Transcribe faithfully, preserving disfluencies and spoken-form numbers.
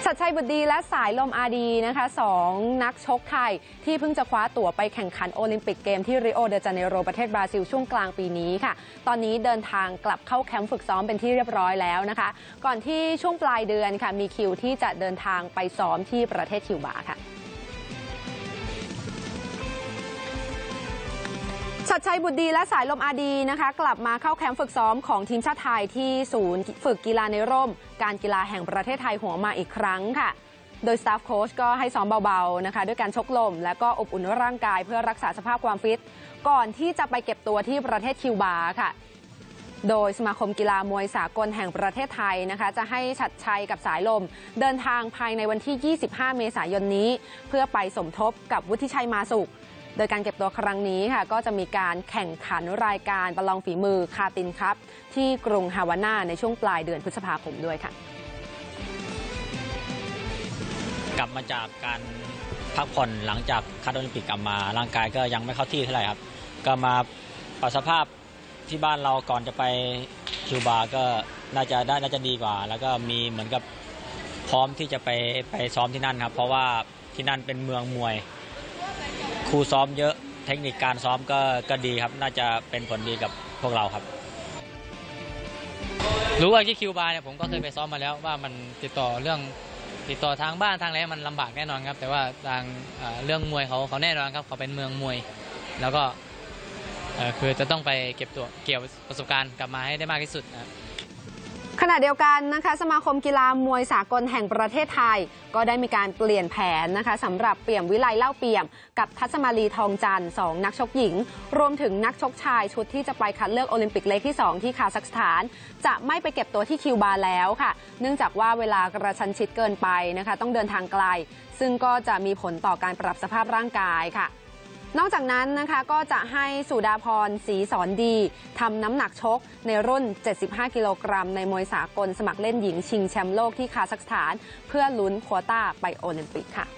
ชัดชัยบุตรดีและสายลมอาดีนะคะสองนักชกไทยที่เพิ่งจะคว้าตั๋วไปแข่งขันโอลิมปิกเกมที่ริโอเดจาเนโรประเทศบราซิลช่วงกลางปีนี้ค่ะตอนนี้เดินทางกลับเข้าแคมป์ฝึกซ้อมเป็นที่เรียบร้อยแล้วนะคะก่อนที่ช่วงปลายเดือนค่ะมีคิวที่จะเดินทางไปซ้อมที่ประเทศคิวบาค่ะชัดชัยบุตรดีและสายลมอาดีนะคะกลับมาเข้าแคมป์ฝึกซ้อมของทีมชาติไทยที่ศูนย์ฝึกกีฬาในร่มการกีฬาแห่งประเทศไทยหัวมาอีกครั้งค่ะโดยสตาฟโค้ชก็ให้ซ้อมเบาๆนะคะด้วยการชกลมและก็อบอุ่นร่างกายเพื่อรักษาสภาพความฟิตก่อนที่จะไปเก็บตัวที่ประเทศคิวบาค่ะโดยสมาคมกีฬามวยสากลแห่งประเทศไทยนะคะจะให้ชัดชัยกับสายลมเดินทางภายในวันที่ยี่สิบห้าเมษายนนี้เพื่อไปสมทบกับวุฒิชัยมาสุขโดยการเก็บตัวครั้งนี้ค่ะก็จะมีการแข่งขันรายการประลองฝีมือคาตินคัพที่กรุงฮาวาน่าในช่วงปลายเดือนพฤษภาคมด้วยค่ะกลับมาจากการพักผ่อนหลังจากคัดโอลิมปิกกลับมาร่างกายก็ยังไม่เข้าที่เท่าไหร่ครับก็มาปรับสภาพที่บ้านเราก่อนจะไปคิวบาก็น่าจะได้น่าจะดีกว่าแล้วก็มีเหมือนกับพร้อมที่จะไปไปซ้อมที่นั่นครับเพราะว่าที่นั่นเป็นเมืองมวยครูซ้อมเยอะเทคนิคการซ้อมก็ก็ดีครับน่าจะเป็นผลดีกับพวกเราครับรู้ว่าที่คิวบาเนี่ยผมก็เคยไปซ้อมมาแล้วว่ามันติดต่อเรื่องติดต่อทางบ้านทางอะไรมันลำบากแน่นอนครับแต่ว่าทางเรื่องมวยเขาเขาแน่นอนครับเขาเป็นเมืองมวยแล้วก็คือจะต้องไปเก็บตัวเกี่ยวประสบการณ์กลับมาให้ได้มากที่สุดนะขณะเดียวกันนะคะสมาคมกีฬามวยสากลแห่งประเทศไทยก็ได้มีการเปลี่ยนแผนนะคะสำหรับเปี่ยมวิไลเล่าเปี่ยมกับทัศมาลีทองจันทร์สองนักชกหญิงรวมถึงนักชกชายชุดที่จะไปคัดเลือกโอลิมปิกเล็กที่สองที่คาซัคสถานจะไม่ไปเก็บตัวที่คิวบาแล้วค่ะเนื่องจากว่าเวลากระชั้นชิดเกินไปนะคะต้องเดินทางไกลซึ่งก็จะมีผลต่อการปรับสภาพร่างกายค่ะนอกจากนั้นนะคะก็จะให้สุดาพรศรีสอนดีทำน้ำหนักชกในรุ่นเจ็ดสิบห้ากิโลกรัมในมวยสากลสมัครเล่นหญิงชิงแชมป์โลกที่คาซัคสถานเพื่อลุ้นโควต้าไปโอลิมปิกค่ะ